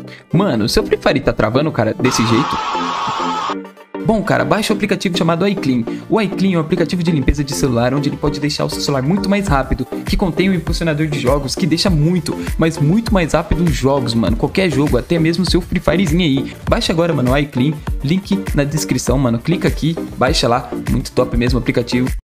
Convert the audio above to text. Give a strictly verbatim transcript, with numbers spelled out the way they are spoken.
Mano, seu Free Fire tá travando, cara, desse jeito? Bom, cara, baixa o aplicativo chamado iClean. O iClean é um aplicativo de limpeza de celular onde ele pode deixar o seu celular muito mais rápido, que contém um impulsionador de jogos que deixa muito, mas muito mais rápido os jogos, mano. Qualquer jogo, até mesmo o seu Free Firezinho aí. Baixa agora, mano, o iClean. Link na descrição, mano. Clica aqui, baixa lá. Muito top mesmo o aplicativo.